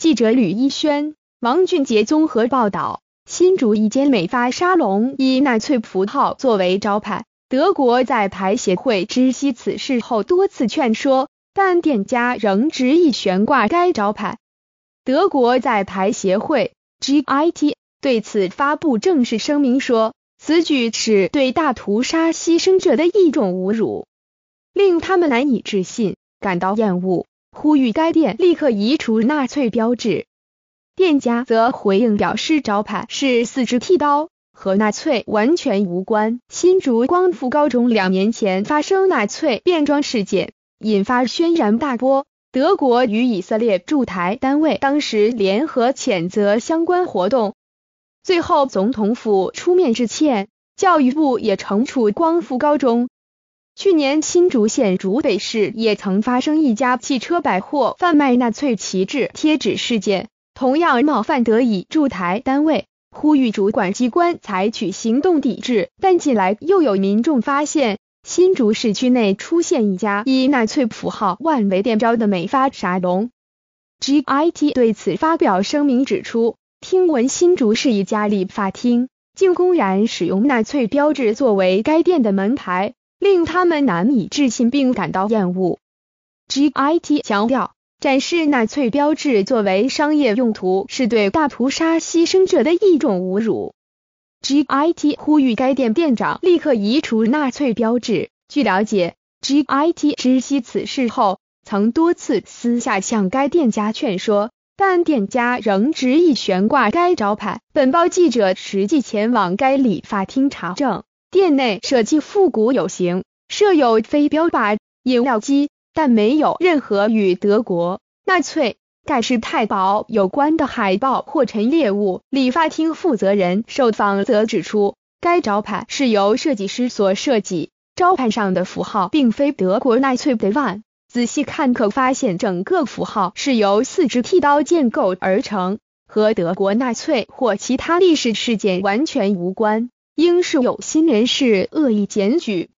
记者吕一轩、王俊杰综合报道。新竹一间美发沙龙以纳粹符号作为招牌，德国在台协会知悉此事后多次劝说，但店家仍执意悬挂该招牌。德国在台协会 GIT 对此发布正式声明说，此举是对大屠杀牺牲者的一种侮辱，令他们难以置信，感到厌恶，呼吁该店立刻移除纳粹标志。店家则回应表示，招牌是4支剃刀，和纳粹完全无关。新竹光复高中2年前发生纳粹变装事件，引发轩然大波。德国与以色列驻台单位当时联合谴责相关活动，最后总统府出面致歉，教育部也惩处光复高中。去年新竹县竹北市也曾发生一家汽车百货贩卖纳粹旗帜贴纸事件，同样冒犯得以驻台单位，呼吁主管机关采取行动抵制。但近来又有民众发现，新竹市区内出现一家以纳粹符号万为店招的美发沙龙。GIT 对此发表声明指出，听闻新竹市一家理发厅竟公然使用纳粹标志作为该店的门牌，令他们难以置信并感到厌恶。GIT 强调，展示纳粹标志作为商业用途是对大屠杀牺牲者的一种侮辱。GIT 呼吁该店店长立刻移除纳粹标志。据了解， GIT 知悉此事后，曾多次私下向该店家劝说，但店家仍执意悬挂该招牌。本报记者实际前往该理发厅查证，店内设计复古有型，设有飞镖靶、饮料机，但没有任何与德国纳粹盖世太保有关的海报或陈列物。理发厅负责人受访则指出，该招牌是由设计师所设计，招牌上的符号并非德国纳粹的万，仔细看可发现整个符号是由4支剃刀建构而成，和德国纳粹或其他历史事件完全无关，应是有心人士恶意检举。